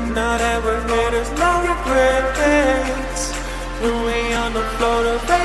Now that we're here, there's no regrets. When we on the floor, the